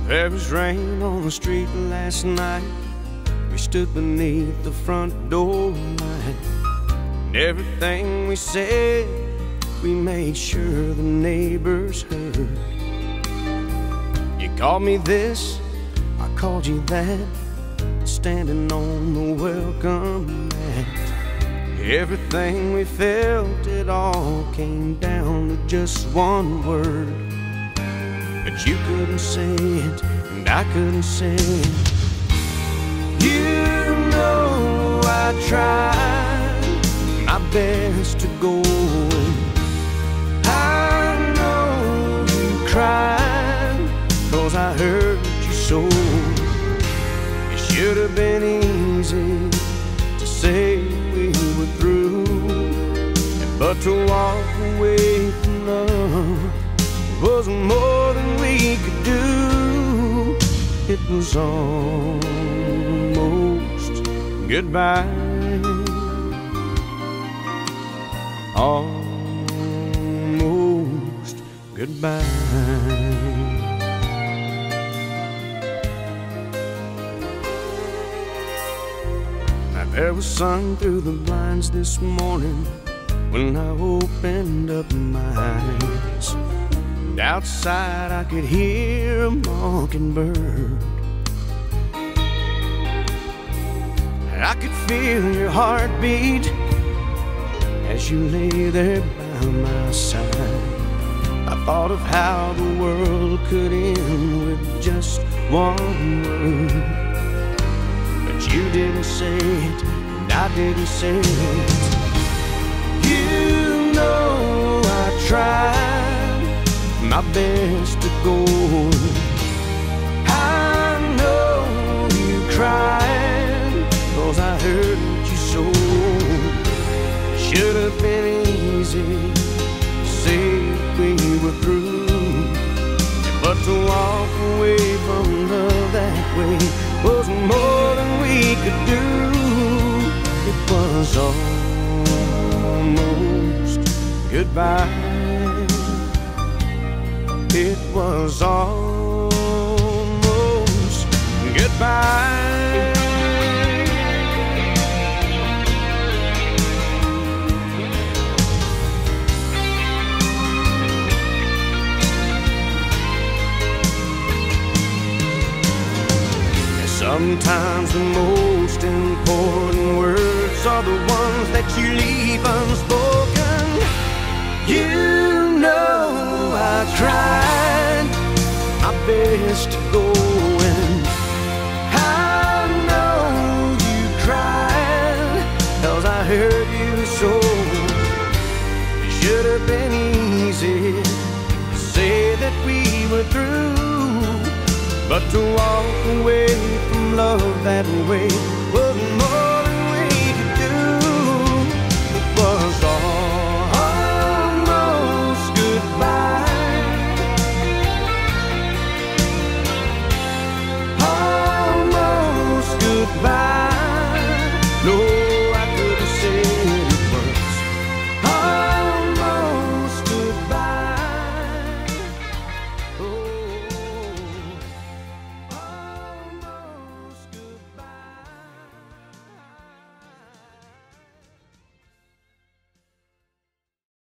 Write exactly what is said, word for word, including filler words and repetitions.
There was rain on the street last night. We stood beneath the front door light, and everything we said, we made sure the neighbors heard. You called me this, I called you that, standing on the welcome mat. Everything we felt, it all came down to just one word. But you couldn't say it, and I couldn't say it. You know I tried my best to go away. I know you cried, 'cause I hurt you so. It should have been easy to say we were through, but to walk away from love was more than we could do. It was almost goodbye, almost goodbye. Now there was sun through the blinds this morning when I opened up my eyes. And outside I could hear a mockingbird. And I could feel your heartbeat as you lay there by my side. I thought of how the world could end with just one word. But you didn't say it, and I didn't say it. You know I tried my best to go. I know you cried, 'cause I hurt you so. Should have been easy to say we were through, but to walk away from love that way was more than we could do. It was almost goodbye. It was almost goodbye. Sometimes the most important words are the ones that you leave unspoken. You know I tried my best to go, and I know you cried, 'cause I hurt you so. It should have been easy to say that we were through, but to walk away from love that way